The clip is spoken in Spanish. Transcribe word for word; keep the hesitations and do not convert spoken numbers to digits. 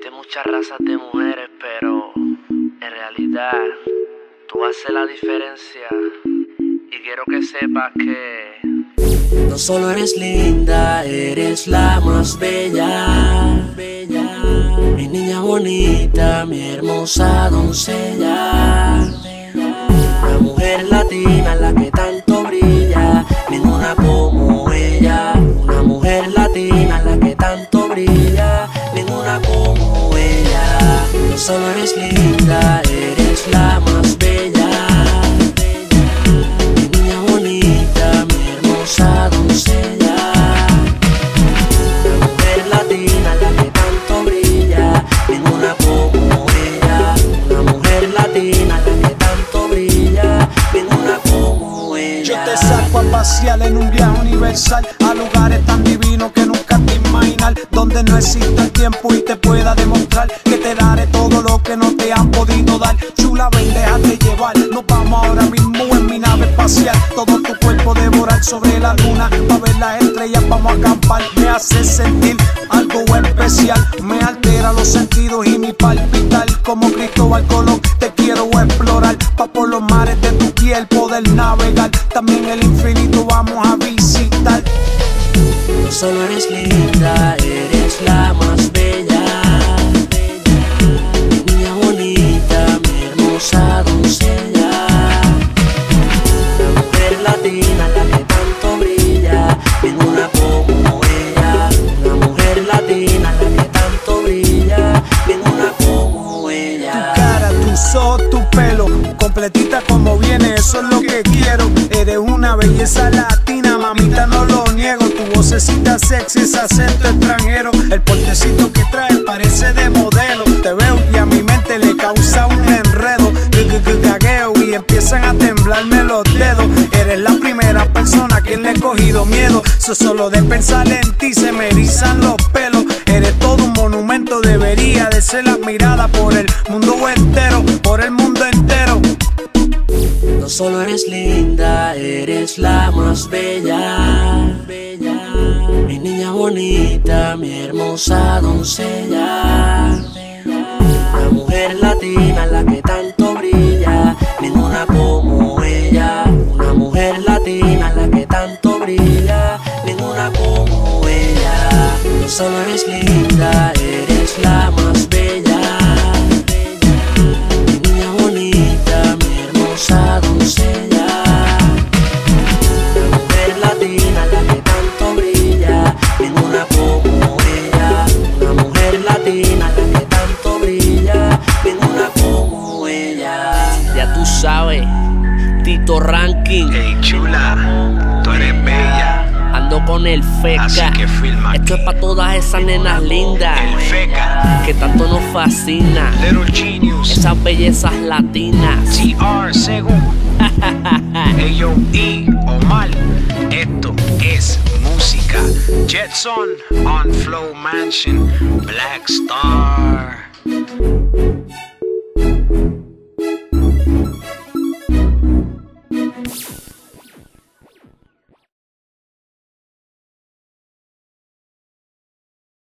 Hay muchas razas de mujeres, pero en realidad tú haces la diferencia. Y quiero que sepas que no solo eres linda, eres la más bella, bella. Mi niña bonita, mi hermosa doncella. Una mujer latina, la que tanto brilla, ninguna como ella. Una mujer latina, la que tanto brilla, ninguna como ella. No solo eres linda, eres la más bella, mi niña bonita, mi hermosa doncella. Una mujer latina, la que tanto brilla, ninguna como ella. Una mujer latina, la que tanto brilla, ninguna como ella. Yo te saco a pasear en un viaje universal a lugares tan divinos que nunca te imaginar, donde no existe el tiempo y te pueda demostrar que te daré todo lo que no te han podido dar. Chula, ven, déjate llevar, nos vamos ahora mismo en mi nave espacial. Todo tu cuerpo devorar sobre la luna, pa' ver las estrellas vamos a acampar. Me hace sentir algo especial, me altera los sentidos y mi palpitar. Como Cristóbal Colón te quiero explorar, pa' por los mares de tu piel poder navegar. También el infinito vamos a visitar. No solo eres linda, eres la más bella, mi niña bonita, mi hermosa doncella. Una mujer latina, la que tanto brilla, ninguna como ella. Una mujer latina, la que tanto brilla, ninguna como ella. Tu cara, tus ojos, tu pelo, completita como viene, eso es lo que quiero. Eres una belleza latina, mamita, no lo niego. Tu vocecita sexy, ese acento extranjero, el portecito que traes parece de modelo. Te veo y a mi mente le causa un enredo, gagueo y empiezan a temblarme los dedos. Eres la primera persona a quien le he cogido miedo. So, solo de pensar en ti se me erizan los pelos. Eres todo un monumento, debería de ser admirada por el mundo entero, por el mundo entero. No solo eres linda, eres la más bella, bella. Mi niña bonita, mi hermosa doncella. Una mujer latina, la que tanto brilla, ninguna como ella. Una mujer latina, la que tanto brilla, ninguna como ella. No solo eres linda, eres la más bella, mi niña bonita, mi hermosa doncella. Una mujer latina, la que tanto brilla, ninguna como ella. Una mujer latina, la que tanto brilla, ninguna como ella. Ya tú sabes, Tito Ranking. Hey chula, tú eres bella. Ando con el feca. Así que firma Esto es pa' todas esas nenas lindas, el feca, que tanto nos fascina, Little Genius, esas bellezas latinas. T R según Ayo y Omar. Esto es música. Jetson on Flow Mansion, Black Star.